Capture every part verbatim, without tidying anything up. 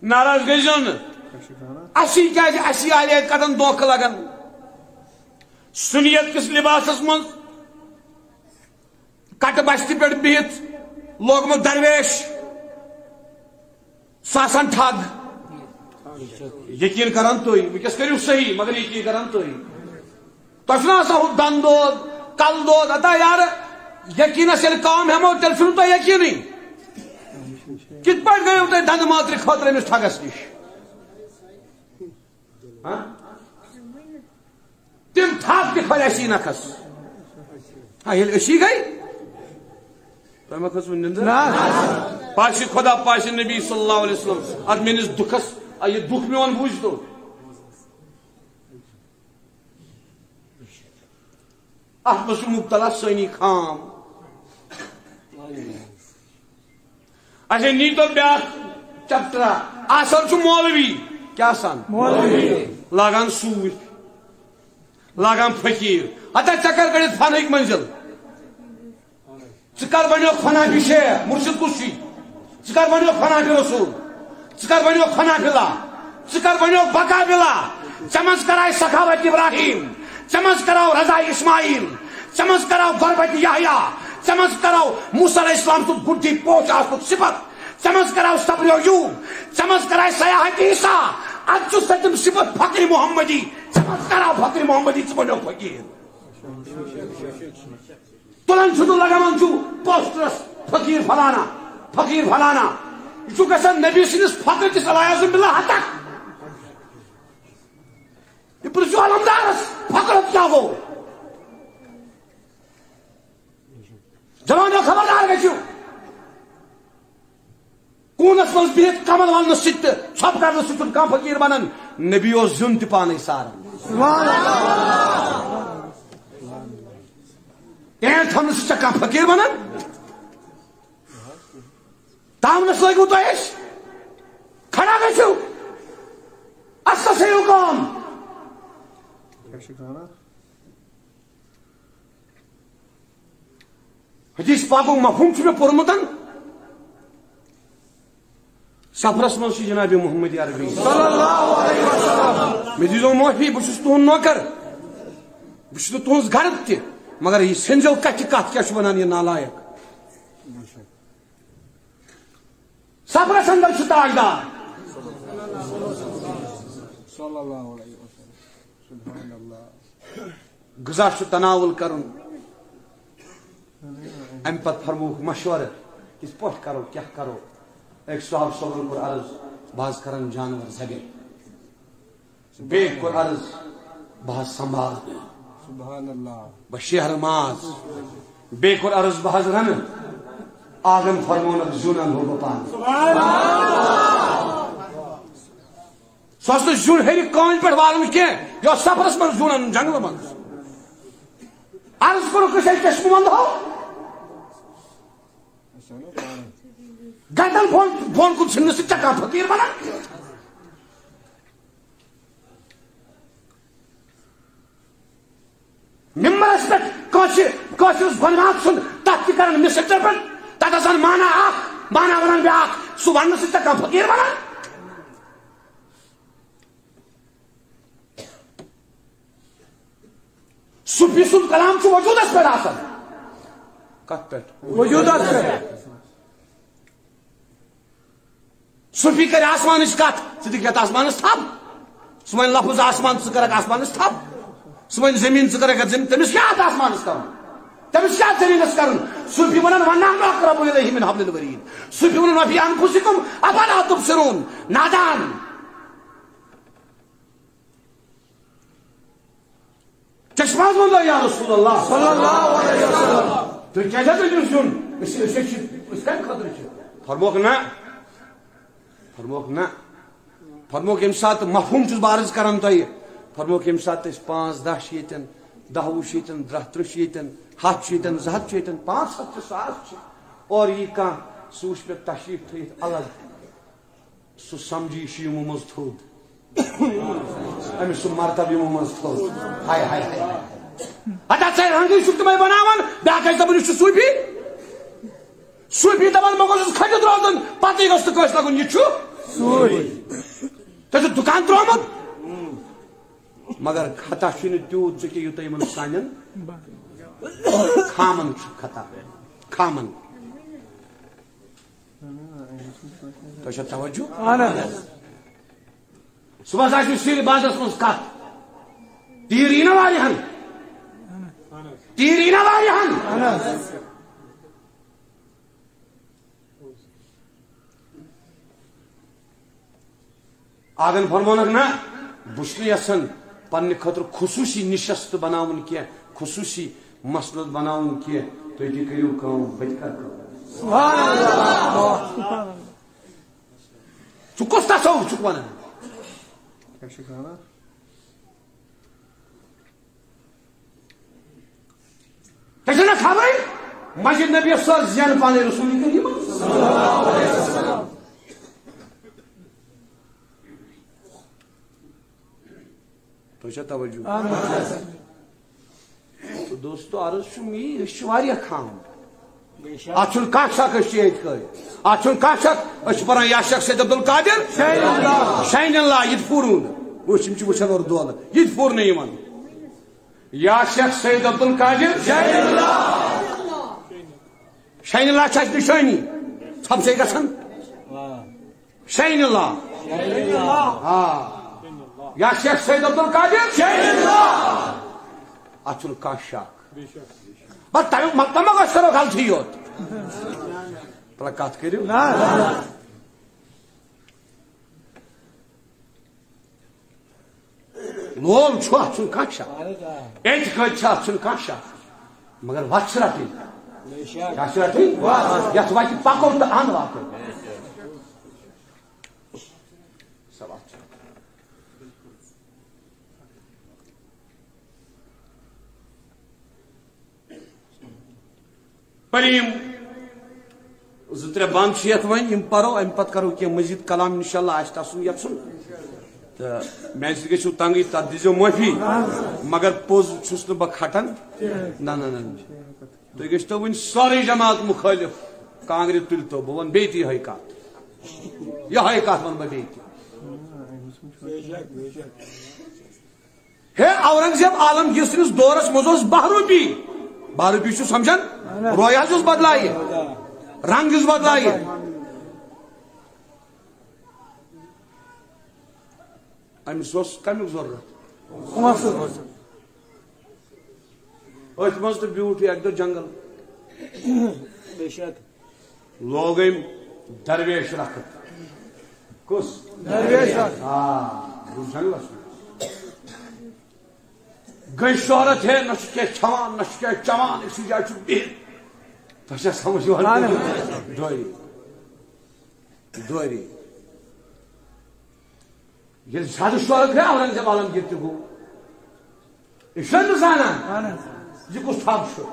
ناراض گژھو نہٕ اسی کیازِ اسی آلے کتن دھوکہ لگان سنیت کس لباسس من کٹ بستی پہ بہت لوگمت درویش ساسان ٹھگ یقین کران تھی ونکس کرو صحیح مگر یقین کران تھی تہ آسان ہو دن دود کل دود اتا یار یقینس یل کام ہمو تیل چھ تہ یقینی کت پہ گیو تھی دند ماتر خاطر امس ٹھگس نش تم ٹھگ تہ کھل اسی نکھس ہاں یل اسی گئی تہ ما کھس نندر پاش خدا پاش نبی صلی اللہ علیہ وسلم اد میس دکھس یہ دکھ میون بوجھ تو ات مز مبتلا سنی خام اچھا نیتو بیا چپٹرا آسان چھ مولوی کیا آسان مولوی لاگان سور لاگان فقیر اتا چکر کڑت فنک منزل ثر بنو فنافی شیخ مرشد کسی ثر بنو فنافی رسول ثر بنو فنافی لا ثر بنو بقا بلا چمز کرائے سخاوت ابراہیم چمز کراو رضا اسماعیل چمز کراو غربت یحییٰ چمز کراو موسیٰ علیہ السلام تو گڈی پوچھ آسپت صفت چمز کراو صبر ایوب چمز کرائے سیاحت عیسیٰ اچھو ستم صفت فقر محمدی چمز کراو فقر محمدی چھ بنو فقیر تلن چھو لگامان چھو پوسٹرس فقیر فلانا فقیر فلانا یہ چھو کسان نبی سنس فقر کس علیہ عظم باللہ حتک یہ پرسو علمدارس فقرت کیا ہو جوانو خبردار گئی کونس مز بہت کمل ون ست چھپ کرنے ست کم فقیر بنان نبی او زن تہ پانے سارا سبحان اللہ این تھمن ست کم فقیر بنان تامنس لگو تو اس کھڑا گژھو اصل سے کام حدیث پاکو مفہوم چھ میں پورمتن سفرس من چھ جناب محمد عربی صلی اللہ علیہ وسلم میں دیزو معافی بہ چھس تہند نوکر بہ چھس تہنز گرد تہ مگر یہ سنجو کتھ کتھ کیا چھ ونان یہ نالائق سفرس اندر چھ تاجدار صلی اللہ علیہ وسلم سبحان اللہ غذا چھ تناول کرن ام پت فرموک مشورہ کس پٹ کرو کیا کرو ایک صاحب صبر پر عرض باز کرن جانور زگے بے پر عرض باز سنبھال سبحان اللہ بشہر ماز بے پر عرض باز رن آگن فرمونک زونن ہو بپان سبحان اللہ سوست زون ہری کان پر والن کی یا سفرس من زونن جنگل من عرض کرو کسی چشم مند ہو گردن فون فون کو چھننے سے چکا فقیر بنا ممبرس پہ کوشش کوشش بنات سن تحقیق کرن مسٹر پر تاکہ سن مانا آخ مانا ونن بیاخ سو ون سے چکا فقیر بنا صوفی سن کلام چھ وجودس پہ آسن کت پہ وجودس پہ صوفی کر آسمان کت ثت آسمان تھپ سہ لفظ آسمان ثہ کر آسمان تھپ سہ زمین ثہ کر زمین تمس کیا آسمان کر تمس کیا زمین کر صوفی ونان ونان اقرب الیہ من حبل الورید صوفی ونان وفی انفسکم افلا تبصرون نادان چشماز بندو یا رسول اللہ صلی اللہ علیہ وسلم تو کیا جاتے ہیں سن اس کا خطر چھ فرموک نا فرموک نا فرموک یم سات مفہوم چھس بارز کران تو فرموک یم سات اس پانچ دہ شیتن دہ وُہ شیتن درہ ترہ شیتن ہتھ شیتن زٕ ہتھ شیتن پانچ ہتھ ساس چھ اور یہ کان سوچ پہ تشریف تھیت الگ سہ سمجھی یمو مز تھوٚد امس سہ مرتبہ یمو مز تھوٚد ہائے ہائے ہائے اتا ژے رنگی چھُکھ تِمے بناوان بیاکھ آسہِ دپان یہِ چھُ صوٗفی صوٗفی دپان مےٚ گوٚژھُس کھٔٹِتھ روزُن پتہٕ گوٚژھ نہٕ کٲنٛسہِ لگُن یہِ چھُ سوری تو دکان ترومت مگر خطا چھنہ تیوت ژٕ کہِ یوٗتاہ یِمن سانٮ۪ن خامن چھُ خطا خامن تۄہہِ چھا توجہ صبحس آسہِ سِرِ بازرس منٛز کتھ تیٖر یی نا واریاہن تیٖر یی نا واریاہن آگن فرمونک نا بہٕ چھُس نہٕ یژھان پننہِ خٲطرٕ خصوٗصی نِشست بناوُن کینٛہہ خصوٗصی مسلہٕ بناوُن کینٛہہ تُہۍ تہِ کٔرِو کٲم بہٕ تہِ کرٕ کٲم ژٕ کُس تصوُر چھُکھ ونان ژےٚ چھےٚ نا خبرٕے مسجد نبی سۄ زینہٕ پنٕنۍ رسول کریم تۄہہِ چھا توجہ دوستو عرض چھُم یی أسۍ چھِ واریاہ خام اتھ چھُنہٕ کانٛہہ شک أسۍ چھِ ییٚتہِ کٲرۍ اتھ چھُنہٕ کانٛہہ شک أسۍ چھِ پران یا شک سید عبدالقادر شاہین اللہ یہِ تہِ پوٚرُو نہٕ وٕچھ یِم چھِ وٕچھان اورٕ دولہٕ یہِ تہِ پوٚر نہٕ یِمن یا شک سید عبدالقادر شاہین اللہ شاہین اللہ چھِ اَسہِ نِشٲنی ژھۄپہٕ گژھان شاہین اللہ آ یا شیخ سید عبدالقادر اتھ چھُنہٕ کانٛہہ شک بس تمیُک مطلب ما گژھِ کرو غلطی یوت بلا کتھ کٔرِو لول چھُ اتھ چھُنہٕ کانٛہہ شک اعتقٲدی چھِ اتھ چھُنہٕ کانٛہہ شک مگر وتھ چھِ رٹٕنۍ کیٛاہ چھِ رٹٕنۍ یتھ وتہِ پکو تہٕ ان واتو پریم زٕ ترٛےٚ بند چھِ یتھ وۄنۍ یِم پرو امہِ پتہٕ کرو کینٛہہ مزید کلام انشاءاللہ آسہِ تسُن یژھُن تہٕ میانہِ سۭتۍ گٔژھِو تنگٕے تتھ دیٖزیو معٲفی مگر پوٚز چھُس نہٕ بہٕ کھٹان نہ نہ نہ تُہۍ گٔژھۍتو وٕنہِ سورُے جماعت مُخٲلف کانٛگرِ تُلۍتو بہٕ ونہٕ بیٚیہِ تہِ یِہے کتھ یِہے کتھ ونہٕ بہٕ بیٚیہِ تہِ ہے اورنگزیب عالمگیر سٕنٛدِس دورس منٛز اوس باہ رۄپیہِ باہ رۄپیہِ چھُ سمجھان رویہ حظ یُس بدلایہِ رنگ یُس بدلایہِ أمِس اوس کمیُک ضروٗرت أتھۍ منٛز تہٕ بیوٗٹھ اکہِ دۄہ جنگل لوگ أمۍ درویش رکھت کُس آ جنگلس گئی شہرت ہے نہ چھُ کینٛہہ کھٮ۪وان نہ چھُ کینٛہہ چٮ۪وان أکسٕے جایہِ چھُ بِہِتھ تۄہہِ چھا سمجھ یِوان دوری دوری ییٚلہِ زیادٕ شہرت گٔے اورنگزیب عالمگیر تہِ گوٚو یہِ چھُنہ نہٕ زانان یہِ کُس تھپھ چھُ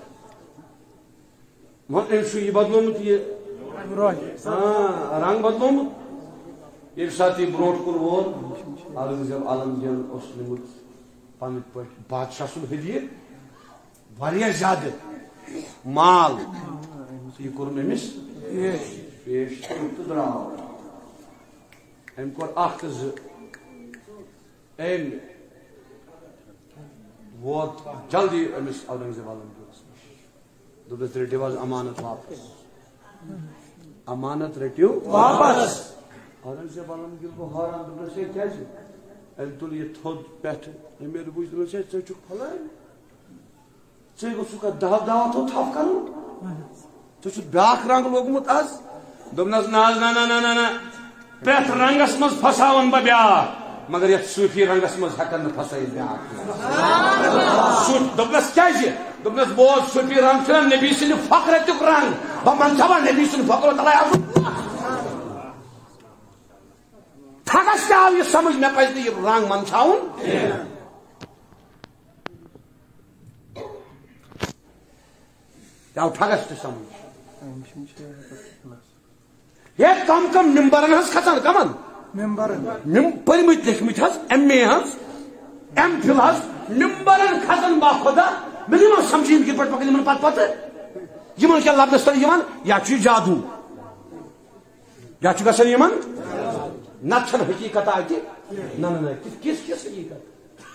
مگر أمۍ چھُ یہِ بدلومُت یہِ رنگ بدلومُت ییٚمہِ ساتہٕ یہِ برونٛٹھ کُن وول اورنگزیب عالمگیرن اوس نِمُت پنٕنۍ پٲٹھۍ بادشاہ سُنٛد ہدیہِ واریاہ زیادٕ مال یہِ کوٚرُن أمِس پیش تہٕ درٛاو أمۍ کوٚر اکھ زٕ أمۍ ووت جلدی أمِس اورنگزیب عالمگیرس نِش دوٚپنس رٔٹِو حظ امانت واپس امانت رٔٹِو واپس اورنگزیب عالمگیر گوٚو حٲران دوٚپنس ہے کیٛازِ أمۍ تُل یہِ تھوٚد پٮ۪ٹھٕ أمۍ ییٚلہِ وٕچھ دوٚپنس ہے ژٕ چھُکھ پھلٲنۍ ژےٚ گوٚژھُکھ اتھ دہ دعوتو تھپھ کرُن ژےٚ چھُتھ بیاکھ رنگ لوگمُت آز دوٚپنس نہ حظ نہ نہ نہ نہ پرٛٮ۪تھ رنگس منٛز پھساون بہٕ بیاکھ مگر یتھ صوٗفی رنگس منٛز ہٮ۪کن نہٕ پھسٲیِتھ بیاکھ دوٚپنس کیٛازِ دوٚپنس بوز صوٗفی رنگ چھُنہ نبی سٕنٛدِ فخرتُک رنگ بہٕ منژھاوا نبی سُنٛد فخر تلے آسُن ٹھگس تہِ آو یہِ سمجھ مےٚ پزِ نہٕ یہِ رنگ منژھاوُن یہِ آو ٹھگس تہِ سمجھ ہے کم کم ممبرن حظ کھسان کمن پٔرمٕتۍ لیکھمٕتۍ حظ ایم اے حظ ایم فِل حظ ممبرن کھسان با خۄدا مےٚ دِی ما سمجھ یِم کِتھ پٲٹھۍ پکان یِمن پتہٕ پتہٕ یِمن کیٛاہ لبنس تل یِوان یا چھُ یہِ جادوٗ یا چھُ گژھان یِمن نتن حقیقت آتی نہ نہ کس کس حقیقت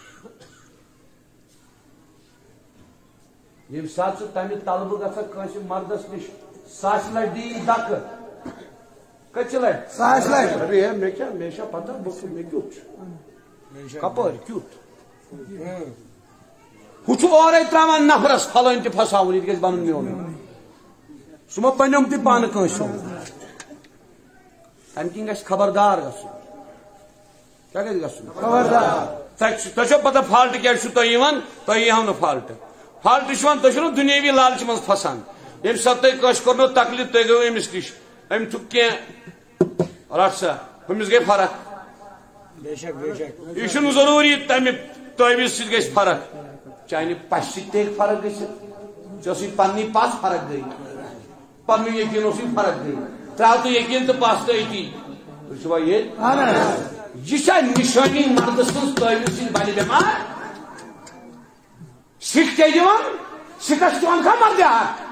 یم سات تمہ طلب گھا کنس مردس نش ساس لٹ دی دک کچھ لٹ ساس لٹ ابھی ہے میں کیا میں پتہ بس میں کیوت کپر کیوت ہچ اور تراوان نفرس پھلن تہ پھساون یہ گژھِ بنن میون سہ ما پنم تہ پان کنس تم کن گژھِ خبردار گژھن کیا گژھِ گژھن خبردار تہ چھو پتہ فالٹ کیا چھو تہ یوان تہ ییہو نہ فالٹ فالٹ چھوان تہ چھو دنیاوی لالچ من پھسان یم سات تہ کٲنٛسہِ کوٚرنو تکلیف تہ گٔیو أمِس نِش أمۍ تھُک کینٛہہ رٹ سا ہُمِس گٔے فرق یہ چھُنہٕ ضروٗری تمہِ تٲویٖز سۭتۍ گژھِ فرق چانہِ پشہِ سۭتۍ تہِ ہیٚکہِ فرق گٔژھِتھ ژےٚ ٲسٕے پننی پس فرق گٔے پنُن یقیٖن اوسُے فرق گٔے ترٛاو تہٕ یقیٖن تہٕ پس تہٕ أتی تُہۍ چھِوا ییٚتہِ یہ چھا نشٲنی مرد سٕنٛز تٲویٖز سۭتۍ بنہِ بٮ۪مار سِکھ کیٛاہ دِوان سِکس دِوان کانٛہہ مردِیا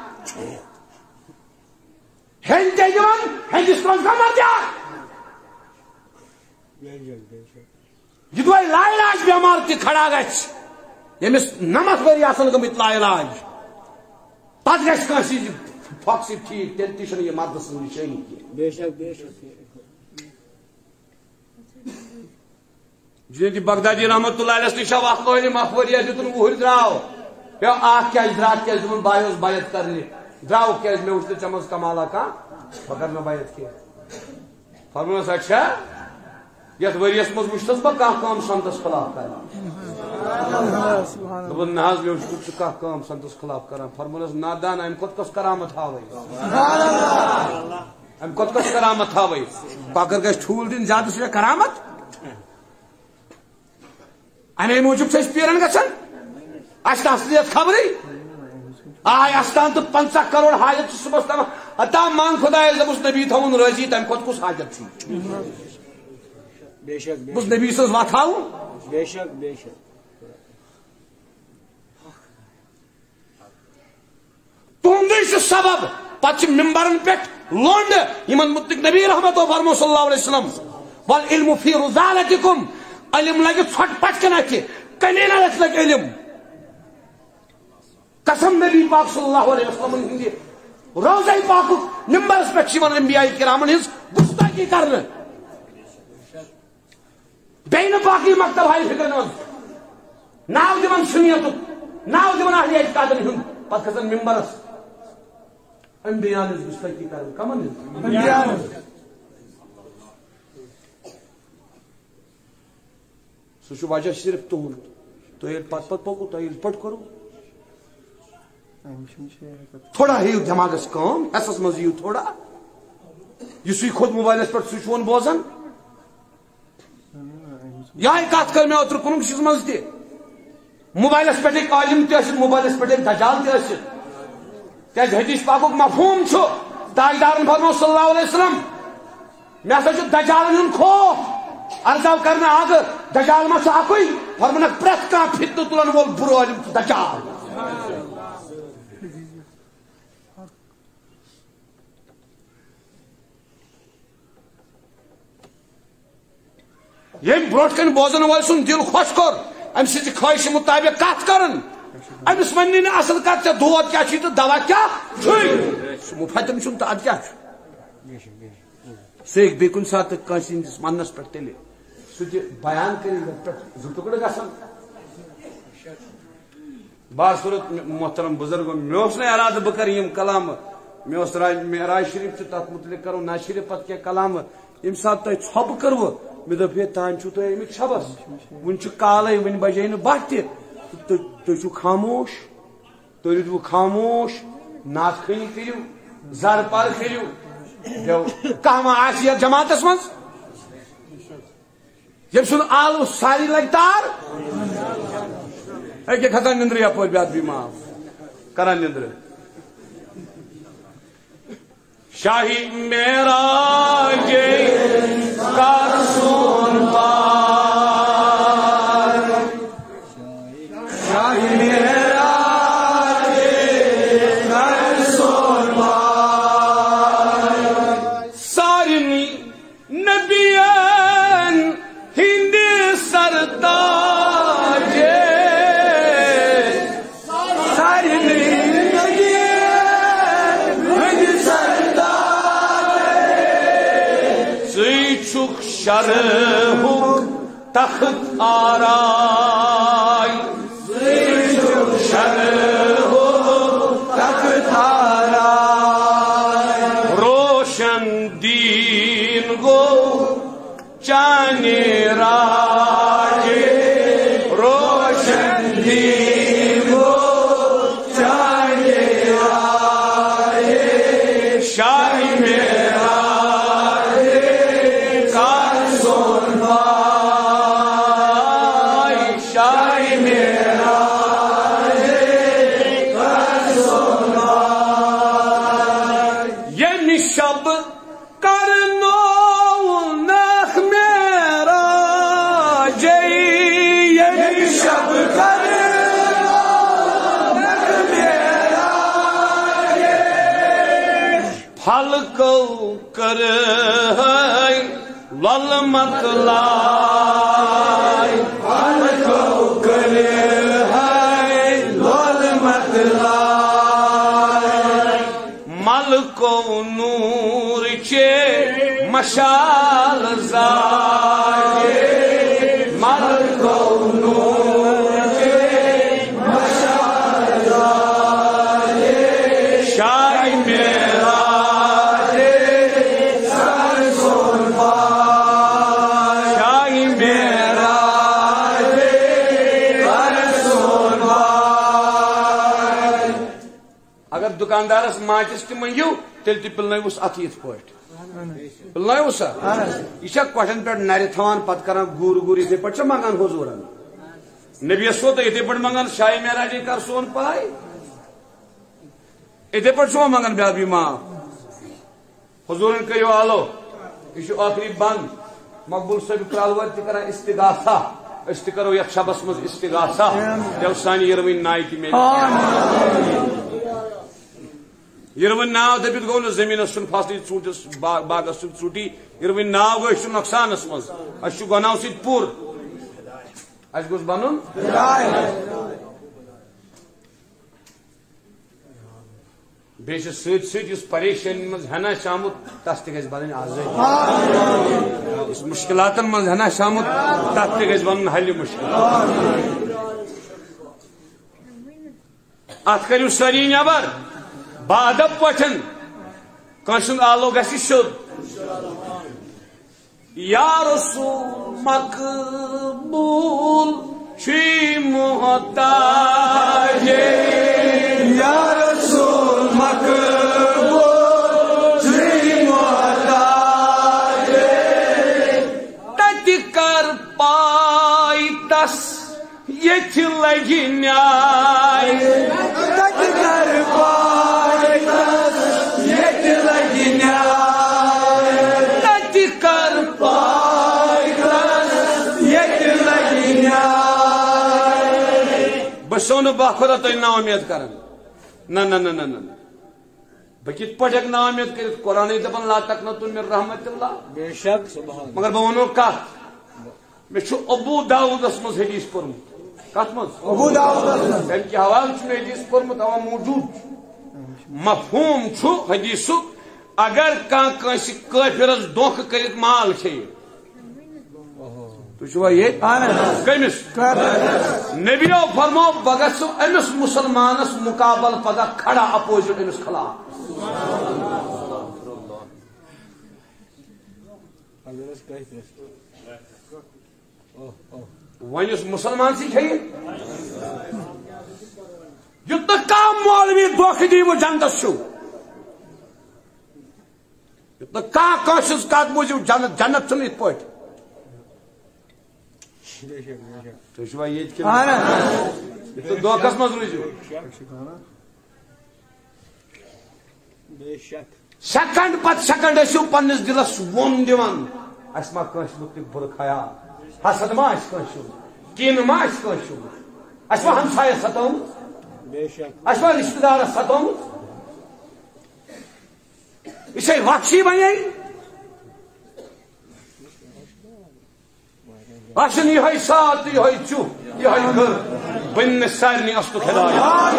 ہیٚنٛدۍ کیٛاہ دِوان ہیٚنٛدِس دِوان کانٛہہ مردِیا یہ دۄہ لا علاج بٮ۪مار تہِ کھڑا گژھِ ییٚمِس نمتھ ؤری آسن گٔمٕتۍ لا علاج پتہٕ گژھِ کٲنٛسہِ پھۄکہٕ سۭتۍ ٹھیٖک تیٚلہِ تہِ چھُنہٕ یہِ مردٕ سٕنٛز نِشٲنی کینٛہہ جنید بغدادی رحمت اللہ علیہ نش اخ عالم اخ وریا دتن وُہر درٛاو پٮ۪و اکھ کیٛازِ درٛاو کیٛازِ دوٚپُن بہٕ آیوس بیعت کرنہِ درٛاو کیٛازِ مےٚ وٕچھ نہٕ ژےٚ منٛز کمالا کانٛہہ بہٕ کرٕ نہٕ بیعت کینٛہہ فرمونس اچھا یتھ ؤریس منٛز وٕچھتس بہٕ کانٛہہ کٲم سنتس خلاف کران دوٚپُن نہ حظ مےٚ وٕچھ ژٕ کانٛہہ کٲم سنتس خلاف کران فرمونس نادان امہِ کھۄتہٕ کۄس کرامت ہاوے امہِ کھۄتہٕ کۄس کرامت ہاوے کۄکر گژھِ ٹھوٗل دِنۍ زیادٕ سُہ چھا کرامت امے موجوب سے پیرن گھن اچھا اصلیت خبر آئے استان تو پنچہ کروڑ حاجت صبح تم اتا مان خدا دس نبی تھون راضی تمہ کھت کس حاجت بس نبی سز وات ہاؤ تہندے سبب پتہ ممبرن پہ لونڈ یمن متعلق نبی رحمت و فرمو صلی اللہ علیہ وسلم والعلم فی رضالتکم علم لگے ژھٹ پٹ کن اتہ کنینس لگ علم قسم نبی پاک صلی اللہ علیہ وسلم ہند روزہ پاک ممبرس پہ انبیاء کرامن ہز گستاخی کرنے بین باقی مکتب ہائی فکر من ناو دن سنیت ناو دن اہل اعتقادن ہند پتہ کھسن ممبرس انبیاء ہز گستاخی کرن کمن انبیاء سہ وجہ صرف تہد تھی پتہ پتہ پکو تھی پٹ کرو تھوڑا ہیو دماغس کام حسس مز یو تھوڑا اس کھوت موبائلس پہ سہ چون بوزان یہ کت کر مے اوتر کنک چیز مز تہ موبائلس پہ عالم تہ موبائلس پہ دجال تہ کیاز حدیث پاک مفہوم تاجدارن فرمو صلی اللہ علیہ وسلم مے ہسا دجالن ہند خوف ارزو کرنا آگ دجال ما اکی فرمانک پریت کان فتنہ تلن وول بر عالم دجال یم بروٹ کن بوزن وول سن دل خوش کور ام سز خواہش مطابق کت کرن امس ون نا اصل کت ے دود کیا تو دوا کیا مفتن چھ تو اد کیا سہ بیٚیہِ کُنہِ ساتہٕ کٲنٛسہِ ہٕنٛدِس وننس پٮ۪ٹھ تیٚلہِ سُہ تہِ بیان کٔرِتھ یتھ پٮ۪ٹھ زٕ ٹُکڑٕ گژھن باصورت محترم بزرگ مےٚ اوس نہٕ ارادٕ بہٕ کرٕ یِم کلامہٕ مےٚ اوس معراج شریف تہِ تتھ متعلق کرو ناز شریف پتہٕ کینٛہہ کلامہٕ ییٚمہِ ساتہٕ تۄہہِ ژھۄپہٕ کٔروٕ مےٚ دوٚپ ہے تانۍ چھُو تُہۍ آمٕتۍ چھبس وُنہِ چھُ کالے وُنہِ بجے نہٕ باہ تہِ تُہۍ چھُو خاموش تُہۍ روٗدوٕ خاموش ناز خٲنی کٔرِو زر پر کھٔلِو کم آس جماعتس من یم سن آلو ساری لگ تار اکہ کھسان نندر یپ بیات بھی معاف کران نندر شاہی میرا کر سون پار شاہی میرا کر سون پار نبی şarhuk takıt aray. Zıçuk şarhuk takıt aray. Roşan din go Chani Raje, Roshan Divo, Chani Raje, Shahi Meraje, Karson Bhai, Shahi Meraje, Karson Bhai. Ye nishab karno Halko karay, lal matlay. Halko karay, lal matlay. Malko nur che mashal zaye. Malko nur che mashal zaye. Shai mera दुकानदारस माचिस ति मंगियो तेल ति पिलनवुस अथ यथ पट पिलनवुस यह कठन पे नर थवान पत कर गुर गुर इथे पे मंगान हुजूरन नबी सो तो इथे पे मंगान शाही मेराजी कर सोन पाए इथे पे सो मंगान ब्या भी मां हुजूरन कयो आलो यह आखिरी बंद मकबूल सब त्रालवर ति कर इस्तिगासा इस्त करो यथ शबस मज इस्तिगासा जब सानी यरविन नाय की में यरवन नाव दबित गो जमीन सुन फसल चूटिस बागस चूटी यरवन नाव गो नुकसानस मज अस गुनाह सत पुर अस गोस बनन बे सत सत परेशानी मज हना शामुत तस त गस बन आजादी इस मुश्किलातन मज हना शामुत तस त गस बन हल मुश्किल अत करू सारी नबर बादब पठन कंसुन आलो गसी शुद्ध या रसूल मकबूल छी मोहताज या रसूल मकबूल छी मोहताज तति कर पाई तस ये लगी न्याय तति कर पाई बसो न खुदा तुम ना उम्मीद कर न न न न न बह कित पे ना उम्मीद कर कुरान दपान ला तकनतु मिन रहमतिल्लाह बेशक मगर बह वनो कत मे अबू दाऊदस मज हदीस पोर्मुत कत मज अबू दाऊदस तम कि हवाल मे हदीस पोर्मुत अवा मौजूद मफहूम छु हदीसुक अगर कह काफिरस दोख कर माल खे तुवा ये कमिस नबियो फरमो बगस अमिस मुसलमानस मुकाबल पगह खड़ा अपोजिट अमिस खिलाफ वन मुसलमान सी युत कह मौलवी दोख दी वो जन्नत युत कह कस कत मूजूब जन्नत जन्नत इत पे तुवा ये दोखस मज रूजू सेकंड पत सेकंड पन्निस दिलस वोन दिवान अस मा कंस मुतलिक बुर ख्याल हसद मा किन मा अस मा हमसाय सतोम अस मा रिश्तेदार सतोम इसे वक्षी बने असन यह सात यह चु यह घर बन सारे अस्तु हिदायत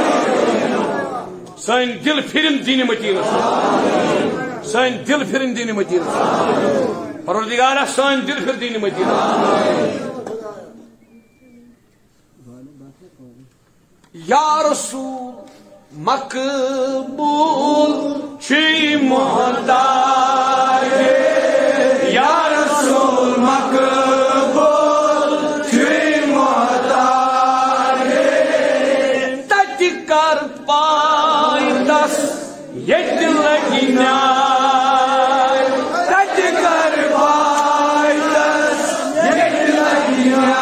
सन दिल फिरन दीन मतीन सन दिल फिरन दीन मतीन پروردگارہ سان دل پھر دین مدینہ یا رسول مقبول چی محتاج یا رسول مقبول چی محتاج تت کر پائے دس یت لگی نیائے تت کر پائے دس یت لگی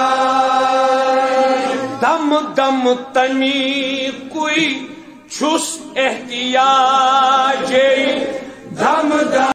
نیائے دم دم تمی کوئی چھس احتیاج دم دم